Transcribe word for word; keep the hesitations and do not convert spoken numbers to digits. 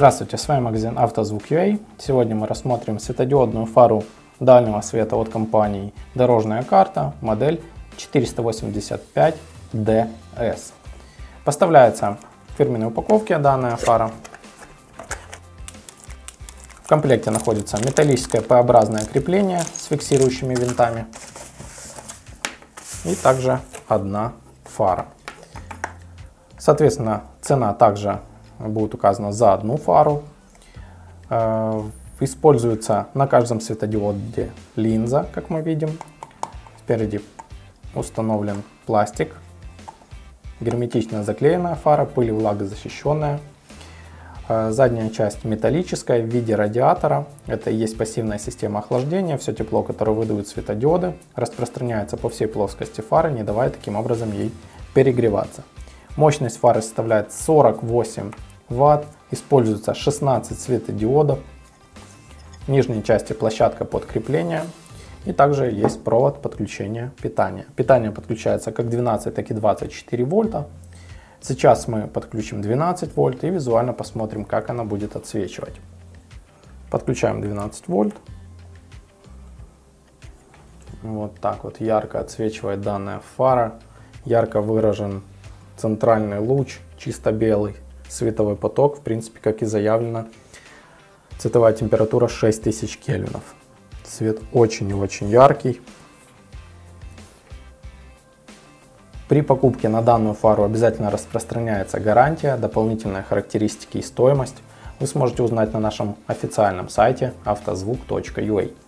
Здравствуйте, с вами магазин Автозвук.ua. Сегодня мы рассмотрим светодиодную фару дальнего света от компании Дорожная карта, модель четыреста восемьдесят пять ди эс. Поставляется в фирменной упаковке данная фара. В комплекте находится металлическое П-образное крепление с фиксирующими винтами и также одна фара. Соответственно, цена также будет указана за одну фару. Используется на каждом светодиоде линза, как мы видим. Спереди установлен пластик, герметично заклеенная фара, пыль и влагозащищенная. Задняя часть металлическая в виде радиатора. Это и есть пассивная система охлаждения. Все тепло, которое выдают светодиоды, распространяется по всей плоскости фары, не давая таким образом ей перегреваться. Мощность фары составляет сорок восемь ватт. Используется шестнадцать светодиодов. В нижней части площадка под крепление. И также есть провод подключения питания. Питание подключается как двенадцать, так и двадцать четыре вольта. Сейчас мы подключим двенадцать вольт и визуально посмотрим, как она будет отсвечивать. Подключаем двенадцать вольт. Вот так вот ярко отсвечивает данная фара. Ярко выражен центральный луч, чисто белый световой поток, в принципе, как и заявлено. Цветовая температура шесть тысяч кельвинов. Свет очень и очень яркий. При покупке на данную фару обязательно распространяется гарантия, дополнительные характеристики и стоимость вы сможете узнать на нашем официальном сайте автозвук точка ю а.